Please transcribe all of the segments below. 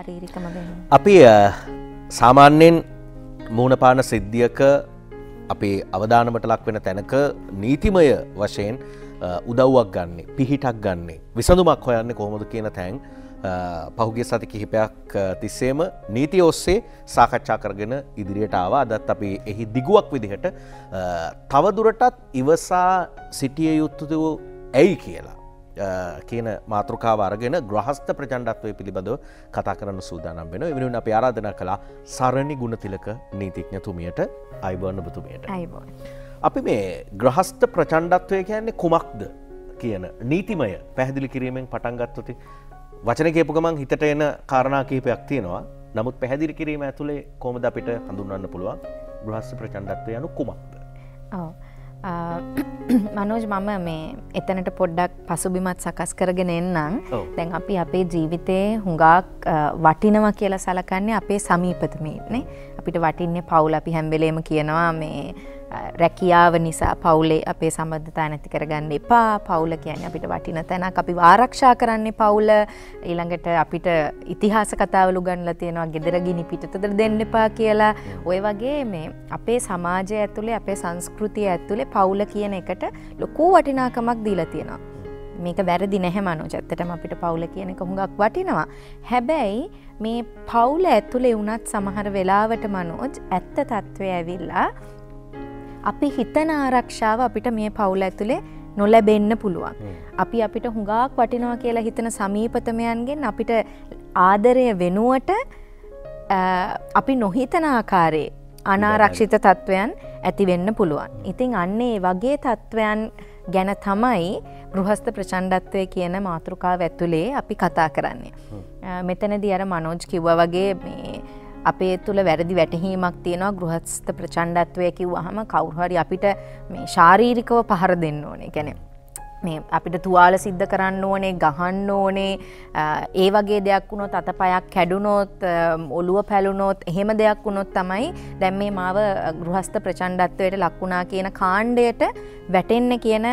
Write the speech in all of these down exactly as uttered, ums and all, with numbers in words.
ශාරීරිකම වෙනවා. අපි සාමාන්‍යයෙන් මූණපාන සිද්ධියක අපේ අවධානමට ලක් වෙන තැනක නීතිමය වශයෙන් උදව්වක් ගන්නෙ, පිහිටක් ගන්නෙ, විසඳුමක් හොයන්නේ කොහොමද කියන තැන් පහුගිය සති කිහිපයක් තිස්සේම නීතිය ඔස්සේ සාකච්ඡා කරගෙන ඉදිරියට ආවා. අදත් අපි එහි දිගුවක් විදිහට තවදුරටත් ඉවසා සිටිය යුතු ඇයි කියලා කියන මාතෘකාව අරගෙන ග්‍රහස්ත ප්‍රචණ්ඩත්වය පිළිබඳව කතා කරන්න සූදානම් වෙනවා. ඒ වෙනුවෙන් අපි ආරාධනා කළා සරණි ගුණතිලක නීතිඥතුමියට, අයිබෝන් ඔබතුමියට. අයිබෝන්. අපි මේ ග්‍රහස්ත ප්‍රචණ්ඩත්වය කියන්නේ කුමක්ද කියන නීතිමය පැහැදිලි කිරීමෙන් පටන් ගත්තොත් වචන කියපු ගමන් හිතට එන කාරණා කිහිපයක් තියෙනවා. නමුත් පැහැදිලි කිරීම ඇතුලේ කොහොමද අපිට හඳුන්වන්න පුළුවන් ග්‍රහස්ත ප්‍රචණ්ඩත්වය යනු කුමක්ද? ඔව්. මනෝජ් මම මේ එතනට පොඩ්ඩක් පසුබිමත් සකස් කරගෙන එන්නම්. දැන් අපි අපේ ජීවිතේ හුඟක් වටිනවා කියලා සලකන්නේ අපේ සමීපතමයිනේ. අපිට වටින්නේ පවුල. අපි හැම වෙලේම කියනවා මේ රැකියාව නිසා පවුලේ අපේ සම්බන්ධතා නැති කරගන්න එපා. පවුල කියන්නේ අපිට වටින තැනක්. අපි ආරක්ෂා කරන්නේ පවුල. ඊළඟට අපිට ඉතිහාස කතාවල උගන්ලා තියෙනවා ගෙදර ගිනි පිටතට දෙන්න එපා කියලා. ඔය වගේ මේ අපේ සමාජය ඇතුලේ අපේ සංස්කෘතිය ඇතුලේ පවුල කියන එකට ලොකු වටිනාකමක් දීලා තියෙනවා. මේක වැරදි නැහැ මනෝජ්. ඇත්තටම අපිට පවුල කියන එක හුඟක් වටිනවා. හැබැයි මේ පවුල ඇතුලේ වුණත් සමහර වෙලාවට මනෝජ් ඇත්ත తත්වය ඇවිල්ලා අපි හිතන ආරක්ෂාව අපිට මේ පවුල ඇතුලේ නොලැබෙන්න පුළුවන්. අපි අපිට හුඟක් වටිනවා කියලා හිතන සමීපතමයන්ගෙන් අපිට ආදරය වෙනුවට අපි නොහිතන ආකාරයේ අනාරක්ෂිත තත්වයන් ඇති වෙන්න පුළුවන්. ඉතින් අන්න ඒ වගේ තත්වයන් ගැන තමයි ගෘහස්ත ප්‍රචණ්ඩත්වය කියන මාතෘකාව ඇතුලේ අපි කතා කරන්නේ. මෙතනදී අර මනෝජ් කිව්වා වගේ මේ අපේ තුල වැරදි වැටහීමක් තියෙනවා. ගෘහස්ත ප්‍රචණ්ඩත්වය කිව්වහම කවුරු හරි අපිට මේ ශාරීරිකව පහර දෙන්න ඕනේ. කියන්නේ මේ අපිට තුවාල සිද්ධ කරන්න ඕනේ, ගහන්න ඕනේ. ඒ වගේ දෙයක් වුණොත් අතපයක් කැඩුනොත්, ඔළුව පැලුනොත්, එහෙම දෙයක් වුණොත් තමයි දැන් මේ මාව ගෘහස්ත ප්‍රචණ්ඩත්වයට ලක් වුණා කියන කාණ්ඩයට වැටෙන්න කියන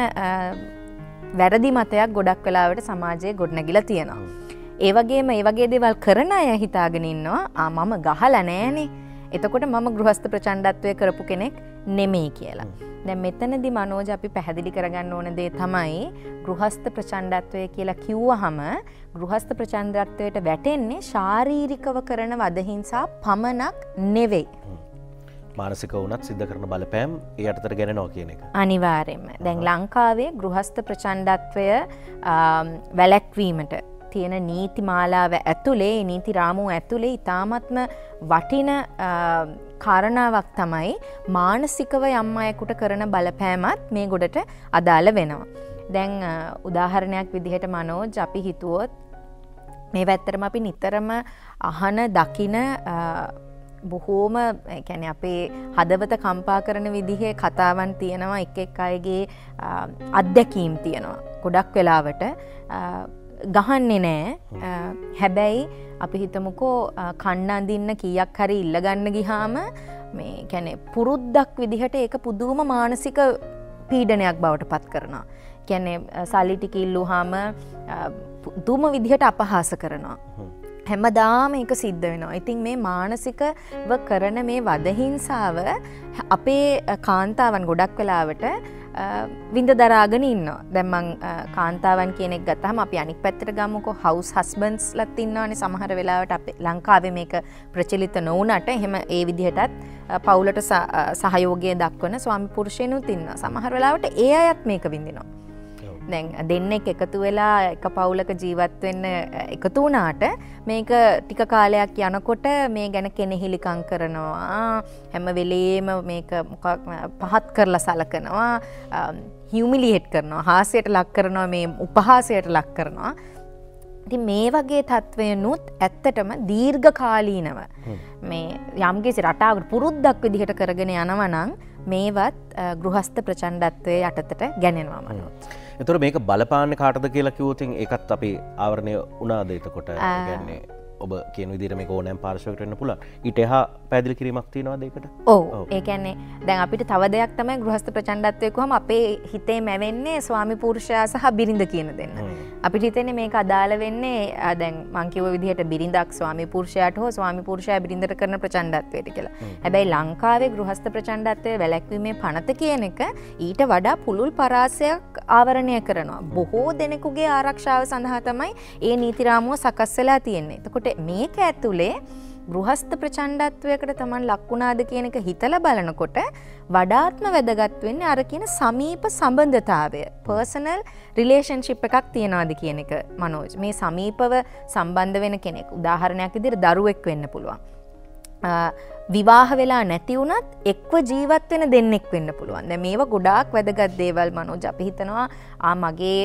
වැරදි මතයක් ගොඩක් වෙලාවට සමාජයේ ගොඩනැගිලා තියෙනවා. ඒ වගේම ඒ වගේ දේවල් කරන අය හිතාගෙන ඉන්නවා ආ මම ගහලා නෑනේ. එතකොට මම ගෘහස්ත ප්‍රචණ්ඩත්වය කරපු කෙනෙක් නෙමෙයි කියලා. දැන් මෙතනදී මනෝජ අපි පැහැදිලි කරගන්න ඕන දේ තමයි ගෘහස්ත ප්‍රචණ්ඩත්වය කියලා කිව්වහම ගෘහස්ත ප්‍රචණ්ඩත්වයට වැටෙන්නේ ශාරීරිකව කරන වදහිංසා පමණක් නෙවෙයි. මානසික වුණත් සිද්ධ කරන බලපෑම් ඒ යටතට ගෙනෙනවා කියන එක. අනිවාර්යයෙන්ම. දැන් ලංකාවේ ගෘහස්ත ප්‍රචණ්ඩත්වය වැළැක්වීමට තියෙන නීති මාලාව ඇතුලේ, නීති රාමුව ඇතුලේ ඉතාමත්ම වටින කාරණාවක් තමයි මානසිකව යම් අයෙකුට කරන බලපෑමත් මේ ගොඩට අදාළ වෙනවා. දැන් උදාහරණයක් විදිහට මනෝජ් අපි හිතුවොත් මේ වැත්තරම අපි නිතරම අහන දකින බොහෝම කියන්නේ අපේ හදවත කම්පා කරන විදිහේ කතාවන් තියෙනවා. එක් එක් අයගේ අත්දැකීම් තියෙනවා. ගොඩක් වෙලාවට ගහන්නේ නෑ. හැබැයි අපි හිතමුකෝ කන්න අඳින්න කීයක් හරි ඉල්ල ගන්න ගියාම මේ කියන්නේ පුරුද්දක් විදිහට ඒක පුදුම මානසික පීඩනයක් බවට පත් කරනවා. කියන්නේ සල්ලි ටික ඉල්ලුවාම පුදුම විදිහට අපහාස කරනවා. හැමදාම ඒක සිද්ධ වෙනවා. ඉතින් මේ මානසිකව කරන මේ වදහිංසාව අපේ කාන්තාවන් ගොඩක් වෙලාවට විඳ දරාගෙන ඉන්නවා. දැන් මං කාන්තාවන් කියන එක ගත්තාම අපි අනික් පැත්තට ගමුකෝ හවුස් හස්බන්ඩ්ස්ලාත් ඉන්නවනේ සමහර වෙලාවට අපේ ලංකාවේ මේක ප්‍රචලිත නොවුනට එහෙම ඒ විදිහටත් පවුලට සහයෝගය දක්වන ස්වාමි පුරුෂයනුත් ඉන්නවා. සමහර වෙලාවට ඒ අයත් මේක විඳිනවා. දැන් දෙන්නෙක් එකතු වෙලා එක පවුලක ජීවත් වෙන්න එකතු වුණාට මේක ටික කාලයක් යනකොට මේ ගැන කෙනෙහිලිකම් කරනවා. හැම වෙලේම මේක මොකක් පහත් කරලා සලකනවා, හියුමිලියේට් කරනවා, හාස්‍යයට ලක් කරනවා, මේ උපහාසයට ලක් කරනවා. ඉතින් මේ වගේ තත්වයනුත් ඇත්තටම දීර්ඝකාලීනව මේ යම්කිසි රටාවකට පුරුද්දක් විදිහට කරගෙන යනවා නම් මේවත් ගෘහස්ත ප්‍රචණ්ඩත්වයේ යටතට ගැනෙනවා මනෝ. එතකොට මේක බලපාන්නේ කාටද කියලා කිව්වොත් ඒකත් අපි ආවරණය වුණාද එතකොට? කියන්නේ ඔබ කියන විදිහට මේක ඕනෑම පාර්ශවයකට වෙන්න පුළුවන්. ඊට එහා පැහැදිලි කිරීමක් තියෙනවද ඒකට? ඔව්. ඒ කියන්නේ දැන් අපිට තව දෙයක් තමයි ගෘහස්ත ප්‍රචණ්ඩත්වයේ කොහම අපේ හිතේ මැවෙන්නේ ස්වාමි පුරුෂයා සහ බිරිඳ කියන දෙන්න. අපිට හිතෙන්නේ මේක අදාළ වෙන්නේ දැන් මං කිව්ව විදිහට බිරිඳක් ස්වාමි පුරුෂයාට හෝ ස්වාමි පුරුෂයා බිරිඳට කරන ප්‍රචණ්ඩත්වයට කියලා. හැබැයි ලංකාවේ ගෘහස්ත ප්‍රචණ්ඩත්වයේ වැළැක්වීමේ පනත කියන එක ඊට වඩා පුළුල් පරාසයක් ආවරණය කරනවා. බොහෝ දෙනෙකුගේ ආරක්ෂාව සඳහා තමයි ඒ නීති රාමුව සකස් වෙලා තියෙන්නේ. එතකොට මේක ඇතුලේ ගෘහස්ත ප්‍රචණ්ඩත්වයකට Taman ලක් වුණාද කියන එක හිතලා බලනකොට වඩාත්ම වැදගත් වෙන්නේ අර කියන සමීප සම්බන්ධතාවය. පර්සනල් රිලේෂන්ෂිප් එකක් තියනවාද කියන එක මනෝජ්. මේ සමීපව සම්බන්ධ වෙන කෙනෙක්. උදාහරණයක් විදිහට දරුවෙක් වෙන්න පුළුවන්. විවාහ වෙලා නැති වුණත් එක්ව ජීවත් වෙන දෙන්නෙක් වෙන්න පුළුවන්. දැන් මේවා ගොඩාක් වැදගත් දේවල් මනෝජ්. අපි හිතනවා ආ මගේ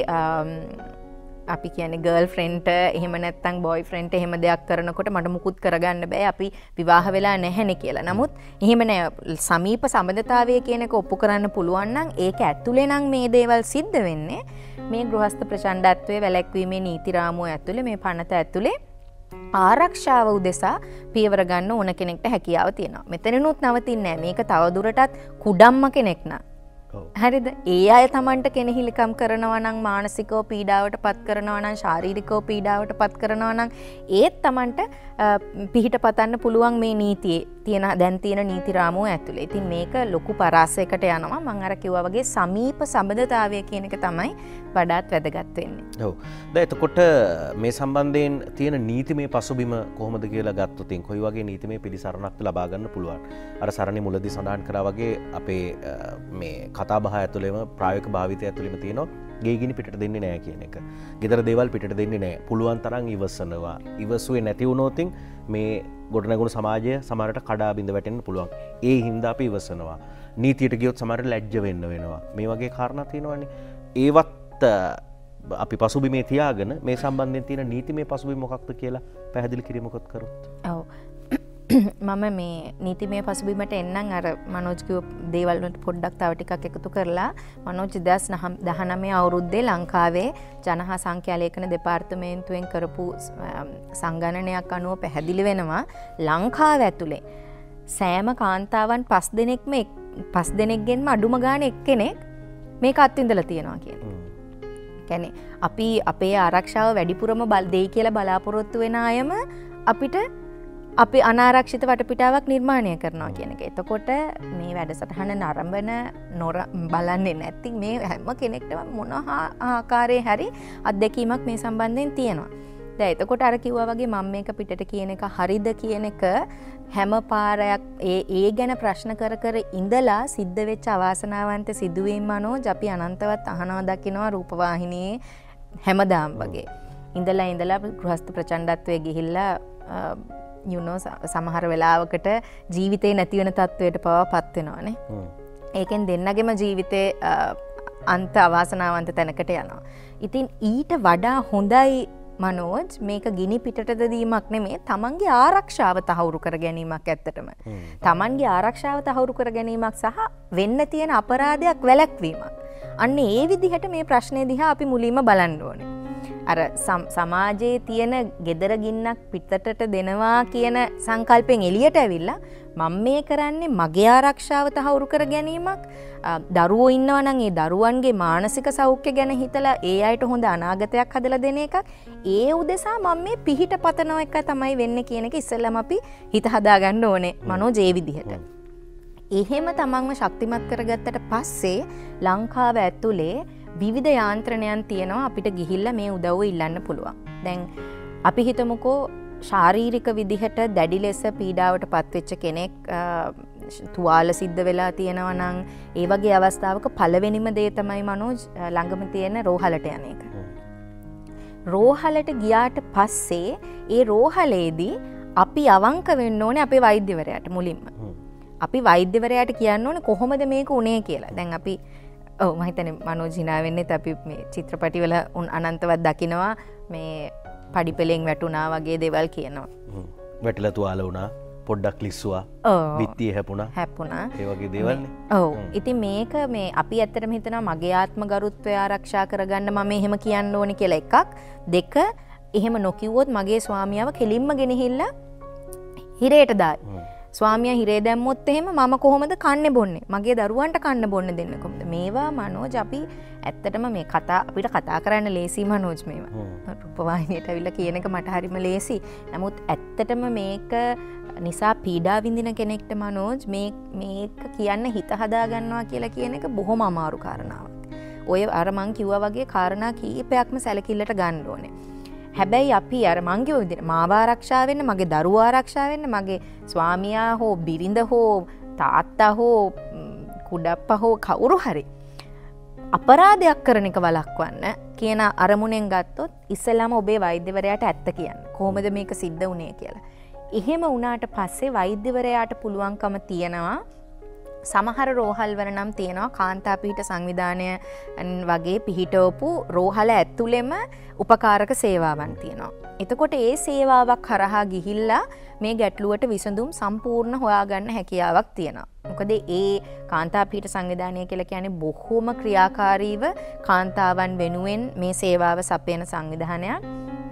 අපි කියන්නේ ගර්ල් ෆ්‍රෙන්ඩ්ට එහෙම නැත්නම් බොයි ෆ්‍රෙන්ඩ්ට එහෙම දෙයක් කරනකොට මට මුකුත් කරගන්න බෑ අපි විවාහ වෙලා නැහැනේ කියලා. නමුත් එහෙම නෑ. සමීප සම්බන්ධතාවය කියන එක ඔප්පු කරන්න පුළුවන් නම් ඒක ඇතුලේ නම් මේ දේවල් සිද්ධ වෙන්නේ මේ ගෘහස්ත ප්‍රචණ්ඩත්වයේ වැළැක්වීමේ නීති රාමුව ඇතුලේ මේ පනත ඇතුලේ ආරක්ෂාව උදෙසා පියවර ගන්න ඕන කෙනෙක්ට හැකියාව තියෙනවා. මෙතනිනුත් නවතින්නේ නෑ. මේක තවදුරටත් කුඩම්ම කෙනෙක් නා හරිද? ඒ අය Tamanට කෙනෙහිලිකම් කරනවා නම් මානසිකව පීඩාවට පත් කරනවා නම් ශාරීරිකව පීඩාවට පත් කරනවා නම් ඒත් Tamanට පිහිට පතන්න පුළුවන් මේ නීතියේ තියෙන දැන් තියෙන නීති රාමුව ඇතුලේ. ඉතින් මේක ලොකු පරාසයකට යනවා. මම අර කිව්වා වගේ සමීප සම්බන්ධතාවය කියන එක තමයි වඩාත් වැදගත් වෙන්නේ. ඔව්. දැන් එතකොට මේ සම්බන්ධයෙන් තියෙන නීතිමය පසුබිම කොහොමද කියලා ගත්තොත් කොයි වගේ නීතිමය පිළිසරණක් ලබා ගන්න පුළුවන්? අර සරණි මුලදී සඳහන් කරා වගේ අපේ මේ කතාබහ ඇතුළේම ප්‍රායෝගික භාවිතය ඇතුළේම තියෙනවා ගේ ගිනි පිටට දෙන්නේ නැහැ කියන එක. ගෙදර දේවල් පිටට දෙන්නේ නැහැ. පුළුවන් තරම් ඉවසනවා. ඉවසුවේ නැති වුණොත් මේ ගොඩනැගුණු සමාජය සමහරට කඩා බිඳ වැටෙන්න පුළුවන්. ඒ හින්දා අපි ඉවසනවා. නීතියට ගියොත් සමහරට ලැජ්ජ වෙන්න වෙනවා. මේ වගේ කාරණා තියෙනවානේ. ඒවත් අපි පසුබිමේ තියාගෙන මේ සම්බන්ධයෙන් තියෙන නීතිමය පසුබිම මොකක්ද කියලා පැහැදිලි කිරීමකුත් කරොත්. ඔව්. මම මේ නීතිමය පසුබිමට එන්නම් අර මනෝජ් කිව්ව දේවල් වලට පොඩ්ඩක් තව ටිකක් එකතු කරලා මනෝජ් දෙදාස් දහනවය අවුරුද්දේ ලංකාවේ ජනහා සංඛ්‍යා ලේඛන දෙපාර්තමේන්තුවෙන් කරපු සංගණනයක් අනුව පැහැදිලි වෙනවා ලංකාව ඇතුලේ සෑම කාන්තාවන් පස් දෙනෙක්ම පස් දෙනෙක්ගෙන්ම අඩුම ගානේ එක්කෙනෙක් මේක අත්විඳලා තියෙනවා කියන්නේ. කියන්නේ අපි අපේ ආරක්ෂාව වැඩිපුරම බල දෙයි කියලා බලාපොරොත්තු වෙන අයම අපිට අපි අනාරක්ෂිත වටපිටාවක් නිර්මාණය කරනවා කියන එක. එතකොට මේ වැඩසටහන නරඹන නොර බලන්නේ නැති මේ හැම කෙනෙක්ටම මොන ආකාරයේ හරි අත්දැකීමක් මේ සම්බන්ධයෙන් තියෙනවා. දැන් එතකොට අර කිව්වා වගේ මම මේක පිටට කියන එක හරිද කියන එක හැම පාරයක් ඒ ඒ ගැන ප්‍රශ්න කර කර ඉඳලා සිද්ධ වෙච්ච අවාසනාවන්ත සිදුවීම් මනෝජ් අපි අනන්තවත් අහනවා දකිනවා රූපවාහිනියේ හැමදාම වගේ. ඉඳලා ඉඳලා ගෘහස්ත ප්‍රචණ්ඩත්වයේ ගිහිල්ලා යුනෝ සමහර වෙලාවකට ජීවිතේ නැති වෙන තත්වයට පවා පත් වෙනවානේ. ඒකෙන් දෙන්නගෙම ජීවිතේ අන්ත අවාසනාවන්ත තැනකට යනවා. ඉතින් ඊට වඩා හොඳයි මනෝජ් මේක ගිනි පිටට දීමක් නෙමේ තමන්ගේ ආරක්ෂාව තහවුරු කර ගැනීමක් ඇත්තටම. තමන්ගේ ආරක්ෂාව තහවුරු කර ගැනීමක් සහ වෙන්න තියෙන අපරාධයක් වැළැක්වීමක්. අන්න ඒ විදිහට මේ ප්‍රශ්නේ දිහා අපි මුලින්ම බලන්න ඕනේ. අර සමාජයේ තියෙන gedara ගින්නක් පිටතට දෙනවා කියන සංකල්පෙන් එළියට ඇවිල්ලා මම මේ කරන්නේ මගේ ආරක්ෂාව තහවුරු කර ගැනීමක් දරුවෝ ඉන්නවා නම් ඒ දරුවන්ගේ මානසික සෞඛ්‍ය ගැන හිතලා ඒ අයට හොඳ අනාගතයක් හදලා දෙන එකක් ඒ උදෙසා මම මේ පිහිට පතන එක තමයි වෙන්නේ කියන එක ඉස්සෙල්ලාම අපි හිත හදාගන්න ඕනේ මනෝජ් ඒ විදිහට. එහෙම තමන්ව ශක්තිමත් කරගත්තට පස්සේ ලංකාව ඇතුලේ විවිධ යාන්ත්‍රණයන් තියෙනවා අපිට ගිහිල්ලා මේ උදව්ව ඉල්ලන්න පුළුවන්. දැන් අපි හිතමුකෝ ශාරීරික විදිහට දැඩි ලෙස පීඩාවට පත්වෙච්ච කෙනෙක් තුවාල සිද්ධ වෙලා තියෙනවා නම් ඒ වගේ අවස්ථාවක පළවෙනිම දේ තමයි මනෝජ් ළඟම තියෙන රෝහලට යන එක. රෝහලට ගියාට පස්සේ ඒ රෝහලේදී අපි අවංක වෙන්න ඕනේ අපේ වෛද්‍යවරයාට මුලින්ම. අපි වෛද්‍යවරයාට කියන්න ඕනේ කොහොමද මේක උනේ කියලා. දැන් අපි ඔව් මම හිතන්නේ මනෝජ් hina වෙන්නේ අපි මේ චිත්‍රපටි වල අනන්තවත් දකිනවා මේ පඩිපෙලෙන් වැටුණා වගේ දේවල් කියනවා. වැටිලා තුවාල වුණා, පොඩ්ඩක් ලිස්සුවා, බිත්තිය හැපුණා. හැපුණා. ඒ වගේ දේවල්නේ. ඔව්. ඉතින් මේක මේ අපි ඇත්තටම හිතනවා මගේ ආත්ම ගරුත්වය ආරක්ෂා කරගන්න මම එහෙම කියන්න ඕනේ කියලා එකක්. දෙක එහෙම නොකිව්වොත් මගේ ස්වාමියාව කෙලින්ම ගෙනහිල්ලා හිරේට දායි. ස්වාමියා හිරේ දැම්මොත් එහෙම මම කොහොමද කන්නේ බොන්නේ? මගේ දරුවන්ට කන්න බොන්න දෙන්නේ කොහොමද? මේවා මනෝජ් අපි ඇත්තටම මේ කතා අපිට කතා කරන්න ලේසි මනෝජ් මේවා. රූපවාහිනියට ඇවිල්ලා කියන එක මට හරිම ලේසි. නමුත් ඇත්තටම මේක නිසා පීඩා විඳින කෙනෙක්ට මනෝජ් මේ මේක කියන්න හිත හදා ගන්නවා කියලා කියන එක බොහොම අමාරු කාරණාවක්. ඔය අර මං කිව්වා වගේ කාරණා කීපයක්ම සැලකිල්ලට ගන්න ඕනේ. හැබැයි අපි අර මං කිව්ව විදිහට මාව ආරක්ෂා වෙන්න, මගේ දරුවා ආරක්ෂා වෙන්න, මගේ ස්වාමියා හෝ බිරිඳ හෝ තාත්තා හෝ කුඩප්පා හෝ කවුරු හරි අපරාධයක් කරන එක වළක්වන්න කියන අරමුණෙන් ගත්තොත් ඉස්සෙල්ලාම ඔබේ වෛද්‍යවරයාට ඇත්ත කියන්න. කොහොමද මේක සිද්ධ වුනේ කියලා. එහෙම වුණාට පස්සේ වෛද්‍යවරයාට පුළුවන්කම තියනවා සමහර රෝහල් වල නම් තියෙනවා කාන්තා පිහිට සංවිධානය වගේ පිහිටවපු රෝහල ඇතුළෙම උපකාරක සේවාවන් තියෙනවා. එතකොට ඒ සේවාවක් කරහා ගිහිල්ලා මේ ගැටලුවට විසඳුම් සම්පූර්ණ හොයාගන්න හැකියාවක් තියෙනවා. මොකද ඒ කාන්තා පිහිට සංවිධානය කියලා කියන්නේ බොහොම ක්‍රියාකාරීව කාන්තාවන් වෙනුවෙන් මේ සේවාව සපයන සංවිධානයක්.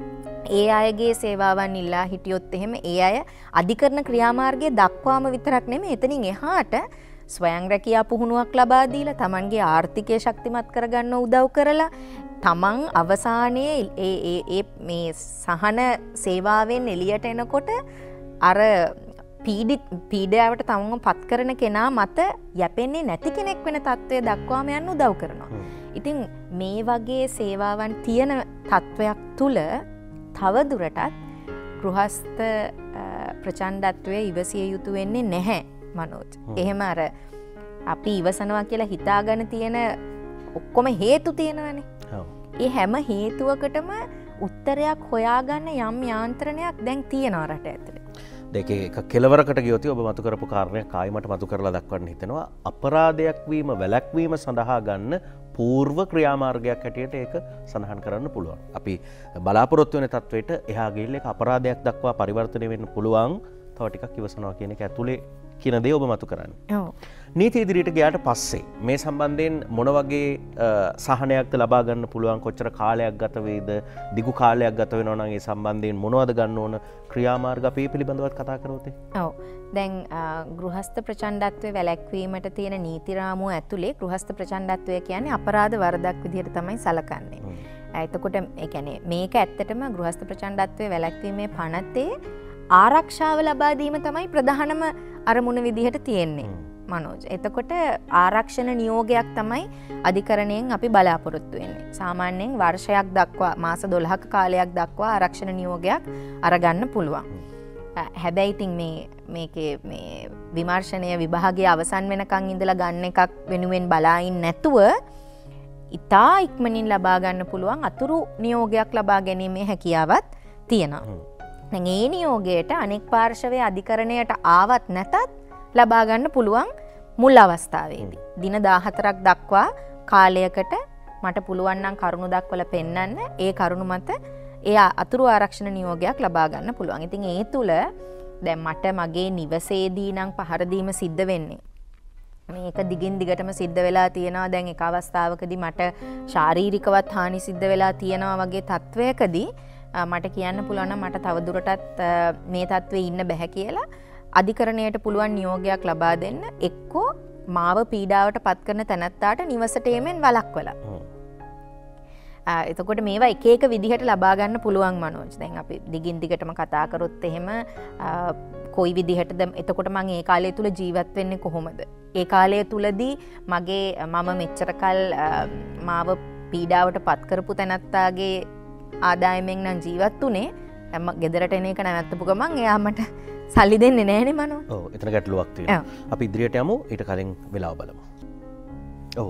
ඒ අයගේ සේවාවන් ඉල්ලා හිටියොත් එහෙම ඒ අය අධිකරණ ක්‍රියාමාර්ගයේ දක්වාම විතරක් නෙමෙයි එතනින් එහාට ස්වයං රැකියා පුහුණුවක් ලබා දීලා තමන්ගේ ආර්ථිකය ශක්තිමත් කරගන්න උදව් කරලා තමන් අවසානයේ ඒ ඒ ඒ මේ සහන සේවාවෙන් එළියට එනකොට අර පීඩිත පීඩාවට තමන්ව පත් කරන කෙනා මත යැපෙන්නේ නැති කෙනෙක් වෙන තත්ත්වය දක්වාම යන්න උදව් කරනවා. ඉතින් මේ වගේ සේවාවන් තියෙන තත්ත්වයක් තුල තව දුරටත් ගෘහස්ත ප්‍රචණ්ඩත්වයේ ඉවසිය යුතු වෙන්නේ නැහැ මනෝජ්. එහෙම අර අපි ඉවසනවා කියලා හිතාගෙන තියෙන ඔක්කොම හේතු තියෙනවනේ. ඒ හැම හේතුවකටම උත්තරයක් හොයාගන්න යම් යාන්ත්‍රණයක් දැන් තියෙනවා රට ඇතුලේ. දෙකේ එක කෙලවරකට ගියොත් ඔබ මතු කරපු කාරණයක් ආයි මට මතු කරලා දක්වන්න හිතෙනවා. අපරාධයක් වීම වැළැක්වීම සඳහා ගන්න పూర్ව ක්‍රියාමාර්ගයක් හැටියට ඒක සඳහන් කරන්න පුළුවන්. අපි බලාපොරොත්තු වෙන තත්වයට එහා ගිහිල්ලා ඒක අපරාධයක් දක්වා පරිවර්තනය වෙන්න පුළුවන්. තව ටිකක් ඉවසනවා කියන එක ඇතුලේ කියන දේ ඔබ මතු කරන්නේ. ඔව්. නීති ඉදිරියට ගියාට පස්සේ මේ සම්බන්ධයෙන් මොන වගේ සහනයක්ද ලබා ගන්න පුළුවන්, කොච්චර කාලයක් ගත වේද, දිගු කාලයක් ගත වෙනවා නම් ඒ සම්බන්ධයෙන් මොනවද ගන්න ඕන ක්‍රියාමාර්ග අපි පිළිබඳවත් කතා කරොත්. ඔව්. දැන් ගෘහස්ත ප්‍රචණ්ඩත්වයේ වැළැක්වීමට තියෙන නීති රාමුව ඇතුලේ ගෘහස්ත ප්‍රචණ්ඩත්වය කියන්නේ අපරාධ වරදක් විදිහට තමයි සලකන්නේ. එතකොට ඒ කියන්නේ මේක ඇත්තටම ගෘහස්ත ප්‍රචණ්ඩත්වයේ වැළැක්වීමේ පනතේ ආරක්ෂාව ලබා දීම තමයි ප්‍රධානම අරමුණ විදිහට තියෙන්නේ මනෝජ්. එතකොට ආරක්ෂණ නියෝගයක් තමයි අධිකරණයෙන් අපි බලාපොරොත්තු වෙන්නේ. සාමාන්‍යයෙන් වර්ෂයක් දක්වා මාස දොළහක කාලයක් දක්වා ආරක්ෂණ නියෝගයක් අරගන්න පුළුවන්. හැබැයි ඉතින් මේ මේකේ මේ විමර්ශනය විභාගයේ අවසන් වෙනකන් ඉඳලා ගන්න එකක් වෙනුවෙන් බලායින් නැතුව ඉතා ඉක්මනින් ලබා ගන්න පුළුවන් අතුරු නියෝගයක් ලබා ගැනීමේ හැකියාවක් තියෙනවා. දැන් ඒ නියෝගයට අනෙක් පාර්ශවයේ අධිකරණයට ආවත් නැතත් ලබා ගන්න පුළුවන් මුල් අවස්ථාවේදී. දින දාහතරක් දක්වා කාලයකට මට පුළුවන් නම් කරුණු දක්වලා පෙන්වන්න. ඒ කරුණු මත ඒ අතුරු ආරක්ෂණ නියෝගයක් ලබා ගන්න පුළුවන්. ඉතින් ඒ තුල දැන් මට මගේ නිවසේදී නම් පහර දීම සිද්ධ වෙන්නේ. මේක දිගින් දිගටම සිද්ධ වෙලා තියෙනවා. දැන් එක අවස්ථාවකදී මට ශාරීරිකවත් හානි සිද්ධ වෙලා තියෙනවා වගේ තත්වයකදී මට කියන්න පුළුවන් නම් මට තව දුරටත් මේ තත්ත්වයේ ඉන්න බෑ කියලා අධිකරණයට පුළුවන් නියෝගයක් ලබා දෙන්න. එක්කෝ මාව පීඩාවට පත් කරන තැනැත්තාට නිවසට එමෙන් වළක්වලා. එතකොට මේවා එක එක විදිහට ලබා ගන්න පුළුවන් මනෝජ්. දැන් අපි දිගින් දිගටම කතා කරොත් එහෙම කොයි විදිහටද එතකොට මම ඒ කාලය තුල ජීවත් වෙන්නේ කොහොමද? ඒ කාලය තුලදී මගේ මම මෙච්චර කල් මාව පීඩාවට පත් කරපු තැනැත්තාගේ ආදායමෙන් නම් ජීවත් උනේ. මම ගෙදරට එන එක නැවැත්තපු ගමන් එයා මට සල්ලි දෙන්නේ නැහනේ මනෝ. ඔව් එතන ගැටලුවක් තියෙනවා. අපි ඉදිරියට යමු. ඊට කලින් වෙලාව බලමු. ඔව්.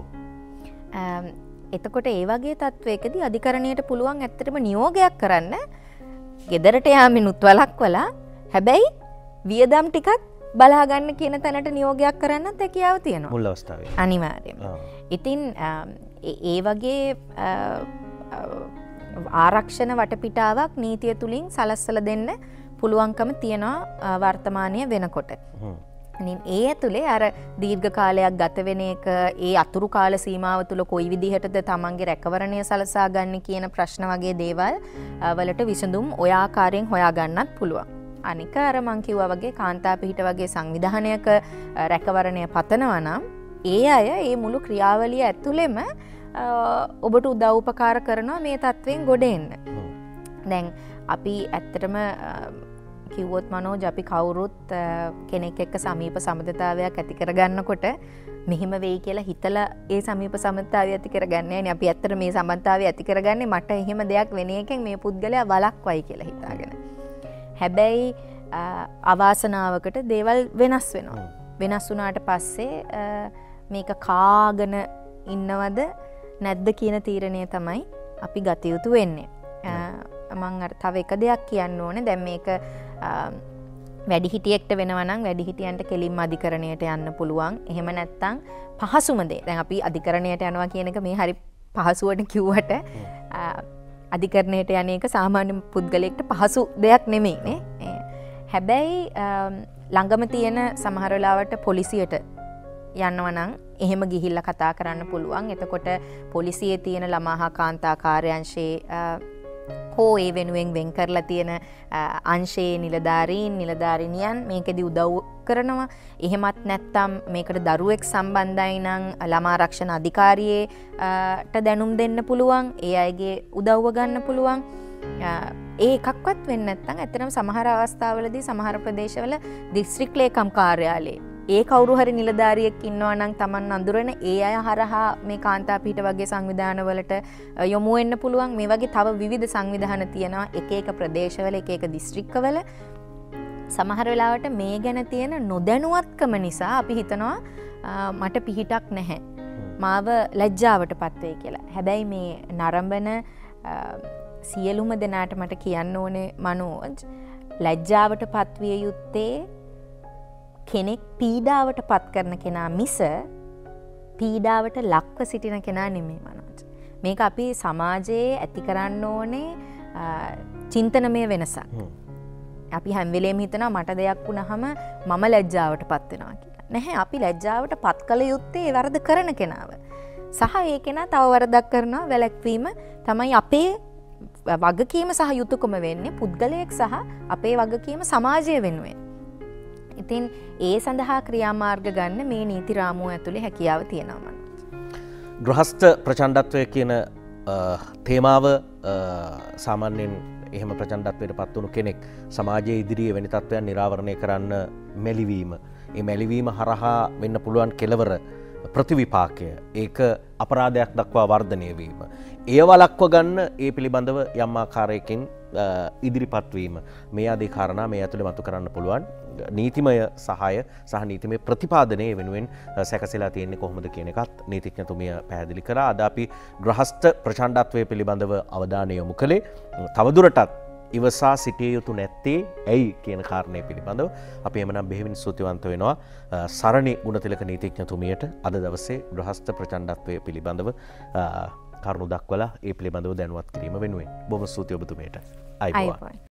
එතකොට ඒ වගේ තත්වයකදී අධිකරණයට පුළුවන් ඇත්තටම නියෝගයක් කරන්න ගෙදරට යාමිනුත් වළක්වලා හැබැයි වියදම් ටිකක් බලා ගන්න කියන තැනට නියෝගයක් කරන්නත් හැකියාව තියෙනවා. මුල් අවස්ථාවේ. අනිවාර්යයෙන්ම. ඉතින් ඒ වගේ ආරක්ෂණ වටපිටාවක් නීතිය තුලින් සලස්සලා දෙන්න පුළුවන්කම තියෙනවා වර්තමානයේ වෙනකොට. ඒ ඇතුලේ අර දීර්ඝ කාලයක් ගත වෙන එක ඒ අතුරු කාල සීමාව තුළ කොයි විදිහටද තමන්ගේ රැකවරණය සලසා ගන්න කියන ප්‍රශ්න වගේ දේවල් වලට විසඳුම් ඔය ආකාරයෙන් හොයා ගන්නත් පුළුවන්. අනික අර මං කිව්වා වගේ කාන්තා පිහිට වගේ සංවිධානයක රැකවරණය පතනවා නම් ඒ අය ඒ මුළු ක්‍රියාවලිය ඇතුළෙම ඔබට උදව් උපකාර කරනවා මේ තත්වයෙන් ගොඩ එන්න. දැන් අපි ඇත්තටම කිව්වොත් මනෝජ් අපි කවුරුත් කෙනෙක් එක්ක සමීප සම්බන්ධතාවයක් ඇති කරගන්නකොට මෙහෙම වෙයි කියලා හිතලා ඒ සමීප සම්බන්ධතාවය ඇති කරගන්නේ නැහැ. අපි ඇත්තට මේ සම්බන්ධතාවය ඇති කරගන්නේ මට එහෙම දෙයක් වෙන එකෙන් මේ පුද්ගලයා වළක්වයි කියලා හිතාගෙන. හැබැයි අවාසනාවකට දේවල් වෙනස් වෙනවා. වෙනස් වුණාට පස්සේ මේක කාගෙන ඉන්නවද නැද්ද කියන තීරණය තමයි අපි ගත යුතු වෙන්නේ. මං අර තව එක දෙයක් කියන්න ඕනේ. දැන් මේක වැඩිහිටියෙක්ට වෙනවා නම් වැඩිහිටියන්ට කෙලින්ම අධිකරණයට යන්න පුළුවන්. එහෙම නැත්නම් පහසුම දේ. දැන් අපි අධිකරණයට යනවා කියන එක මේ හරි පහසුවට කිව්වට අධිකරණයට යන එක සාමාන්‍ය පුද්ගලයෙක්ට පහසු දෙයක් නෙමෙයි නේ. හැබැයි ළඟම තියෙන සමහර වෙලාවට පොලිසියට යනවා නම් එහෙම ගිහිල්ලා කතා කරන්න පුළුවන්. එතකොට පොලිසියේ තියෙන ළමා හා කාන්තා කාර්යාංශයේ හෝ ඒ වෙනුවෙන් වෙන් කරලා තියෙන අංශයේ නිලධාරීන් නිලධාරිනියන් මේකෙදි උදව් කරනවා. එහෙමත් නැත්නම් මේකට දරුවෙක් සම්බන්ධයි නම් ළමා ආරක්ෂණ අධිකාරියට දැනුම් දෙන්න පුළුවන්. ඒ අයගේ උදව්ව ගන්න පුළුවන්. ඒ එකක්වත් වෙන්නේ නැත්නම් ඇත්තටම සමහර අවස්ථාවලදී සමහර ප්‍රදේශවල දිස්ත්‍රික් ලේකම් කාර්යාලයේ ඒ කවුරු හරි නිලධාරියෙක් ඉන්නවා නම් Taman අඳුරන ඒ අය හරහා මේ කාන්තා පිහිට වගේ සංවිධානවලට යොමු වෙන්න පුළුවන්. මේ වගේ තව විවිධ සංවිධාන තියෙනවා එක එක ප්‍රදේශවල එක එක දිස්ත්‍රික්කවල. සමහර වෙලාවට මේ ගැන තියෙන නොදැනුවත්කම නිසා අපි හිතනවා මට පිහිටක් නැහැ. මාව ලැජ්ජාවට පත් වෙයි කියලා. හැබැයි මේ නරඹන සියලුම දෙනාට මට කියන්න ඕනේ මනෝජ්, ලැජ්ජාවට පත්විය යුත්තේ කෙනෙක් පීඩාවට පත් කරන කෙනා මිස පීඩාවට ලක්ව සිටින කෙනා නෙමෙයි මනෝජ්. මේක අපි සමාජයේ ඇති කරන්න ඕනේ චින්තනමය වෙනසක්. අපි හැම වෙලේම හිතනවා මට දෙයක් වුණාම මම ලැජ්ජාවට පත් වෙනවා කියලා. නැහැ, අපි ලැජ්ජාවට පත් කළ යුත්තේ ඒ වරද කරන කෙනාව. සහ ඒ කෙනා තව වරදක් කරනවා වැළැක්වීම තමයි අපේ වගකීම සහ යුතුයකම වෙන්නේ, පුද්ගලයෙක් සහ අපේ වගකීම සමාජය වෙනුවෙන්. ඉතින් ඒ සඳහා ක්‍රියාමාර්ග ගන්න මේ නීති රාමුව ඇතුලේ හැකියාව තියෙනවා. ගෘහස්ත ප්‍රචණ්ඩත්වය කියන තේමාව සාමාන්‍යයෙන් එහෙම ප්‍රචණ්ඩත්වයට පත් වුණු කෙනෙක් සමාජයේ ඉදිරියේ වෙන තත්ත්වයන් නිරාවරණය කරන්න මැලිවීම, ඒ මැලිවීම හරහා වෙන්න පුළුවන් කෙලවර ප්‍රතිවිපාකය, ඒක අපරාධයක් දක්වා වර්ධනය වීම, එය වළක්ව ගන්න ඒ පිළිබඳව යම් ආකාරයකින් ඉදිරිපත් වීම, මේ ආදී කාරණා මේ ඇතුලේ මතු කරන්න පුළුවන් නීතිමය සහාය සහ නීතිමය ප්‍රතිපාදනය වෙනුවෙන් සැකසීලා තියෙන්නේ කොහොමද කියන එකත් නීතිඥතුමිය පැහැදිලි කරා. අද අපි ගෘහස්ත ප්‍රචණ්ඩත්වය පිළිබඳව අවධානය යොමු කළේ තවදුරටත් ඉවසා සිටිය යුතු නැත්තේ ඇයි කියන කාරණය පිළිබඳව. අපි එමනම් බෙහෙවින් ස්තුතිවන්ත වෙනවා සරණි ගුණතිලක නීතිඥතුමියට අද දවසේ ගෘහස්ත ප්‍රචණ්ඩත්වය පිළිබඳව කරුණු දක්වලා ඒ පිළිබඳව දැනුවත් කිරීම වෙනුවෙන්. බොහොම ස්තුතියි ඔබතුමියට. අයිබෝවන්.